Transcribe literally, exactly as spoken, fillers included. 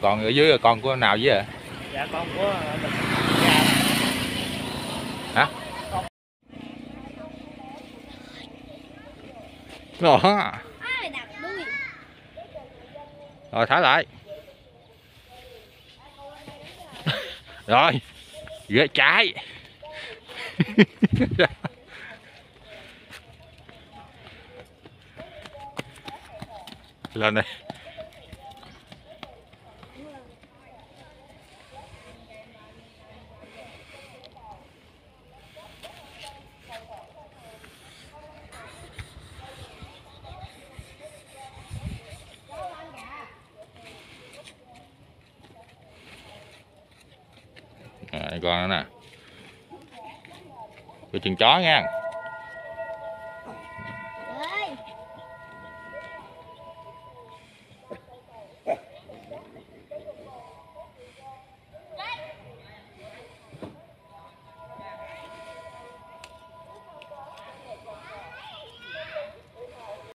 Còn ở dưới là con của nào với à? Dạ con của mình. Hả? Đó. Rồi thả lại. Rồi. Ghê trái. Lên đây. À, con nữa nè. Cái chân chó nha.